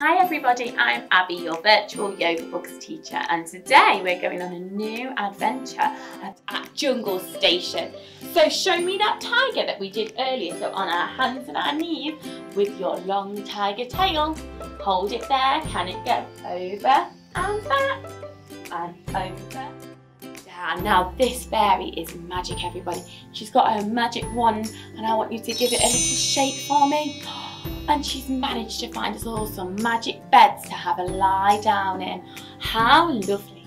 Hi everybody, I'm Abby, your virtual YogaBugs teacher, and today we're going on a new adventure at Jungle Station. So show me that tiger that we did earlier. So on our hands and our knees with your long tiger tail. Hold it there. Can it go over and back and over down? Now this fairy is magic, everybody. She's got her magic wand and I want you to give it a little shake for me. And she's managed to find us all some magic beds to have a lie down in. How lovely.